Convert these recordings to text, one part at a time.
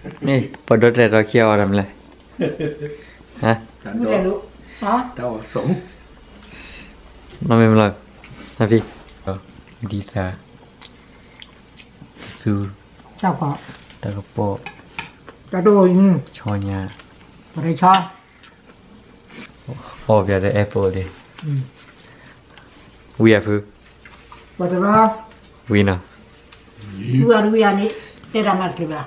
นี่ปวดรถเลยเราเคี่ยวทำเลยฮะไม่รู้ฮะเจ้าสงเราไม่เป็นไรนะพี่ดีซ่าซูเจ้าก็ตะกโปกระโดดชอยาอะไรชอบโอ้ยได้แอปเปิลดิวีอาฟูวัตถุรอวีน่ะวีอานี่เตะรามาร์กิบะ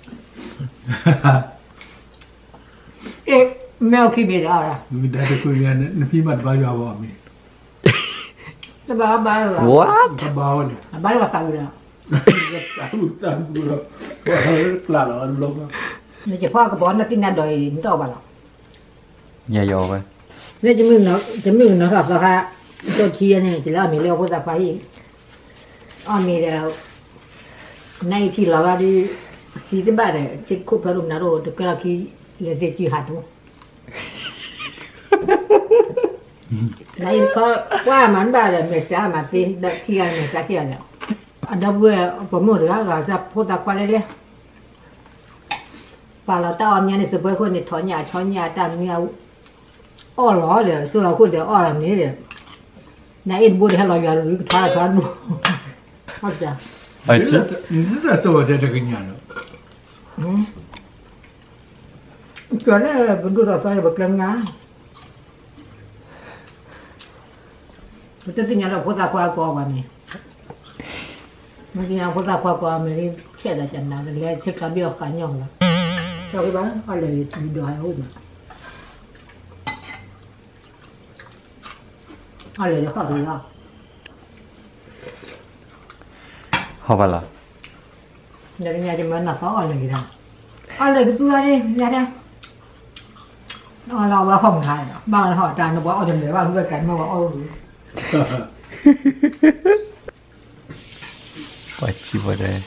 เอ๊ะแมวขี้เบียดอะไรมีได้คุยกันนะพี่บัดบ้าอยู่บ่มีจะบ้าบ้าหรอ What บ้าเนี่ยบ้าว่าตายเลยตายกูแล้วกล้าหรอลงนี่จะพ่อกระบอกนักกินน้ำดอยไม่ต้องบ้าหรอกอย่าโยไปเนี่ยจะมึงนะครับราคาตัวเชียเนี่ยจะแล้วมีเลี้ยวพุทธไฟอ้อมีแล้วในที่เราได้สีที่บ้านเนี่ยเช็คคุปพารุนนาโรตุกราคีเลเซจิฮัดดูในเขาว่ามันบ้านเนี่ยไม่สามารถที่จะเที่ยวไม่สักเที่ยวแล้วอันดับเวอผมหมดแล้วก็จะพุทธควาเลยป่าเราตาอมเนี่ยในสุภาพคนในถอนหญ้าช้อนหญ้าตามเมียอ้อหล่อเลยส่วนเราคนเดียวอ้อแบบนี้เลยนายเอ็นบูได้ให้เราอย่าหรือท้าบูเข้าใจไอ้เจ้านี่จะสู้ได้จะกินยังเนาะก่อนเนี่ยเป็นดูต่อไปแบบกลางงานมันจะสิ่งเราพุทธควากรวันนี้เมื่อกี้เราพุทธควากรมันนี่เชื่อได้จันนะมันเลยเช็คการเบี้ยกันย่องแล้วชอบไหมอะไรดีด้วยหุ้นอะไรเดี๋ยวข้าวดีแล้ว好吧了เดี๋ยวนี้จะเหมือนนักเขาอะไรกันอะไรก็ตัวนี่เนี่ยเราว่าห้องไทยบ้านหอจานเราบอกเอาเดี๋ยวว่าเพื่อกันมาว่าเอาหรือปัจจุบันเลย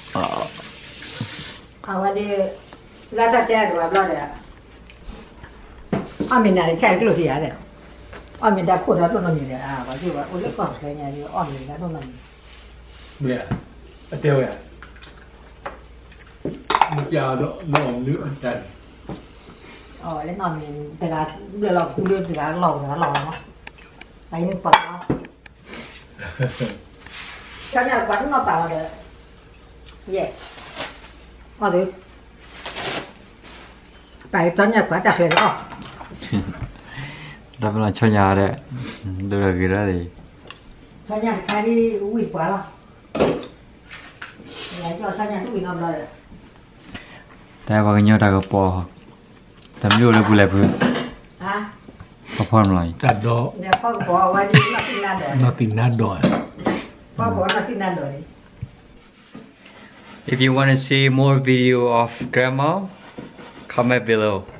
เอาวันนี้ลาตาแจ้ดูว่าอะไรอ่ะอ้อมินาใช่ก็รู้ที่อะไรอ้อมินได้พูดแล้วต้นนี้เลยว่าที่ว่าโอ้ยก่อนใครเนี่ยที่อ้อมินแล้วต้นนี้เนี่ยเดียวอ่ะมุกยาวน้องเลือดจันอ๋อเล่นอ้อมินแต่ละเรื่องเราคือเรื่องแต่ละเราเนาะไปนึกปะฉันอยากฝันมาป่าเลยเย่เอาดิไปตอนอยากฝันจากเลยก็เราเป็นชอยาเลยดูอะไรกันเลยฉันอยากใครที่วิ่งกว่าล่ะอยากจะฉันอยากวิ่งเอาเลยแต่ว่ากันเยอะตากระปอทำอยู่เลยบุเล่เพื่อฮะพอพร้อมเลยตัดดอกเนี่ยพ่อบอกว่านี่นักตินาดอยนักตินาดอยพ่อบอกนักตินาดอย If you want to see more video of grandma, comment below.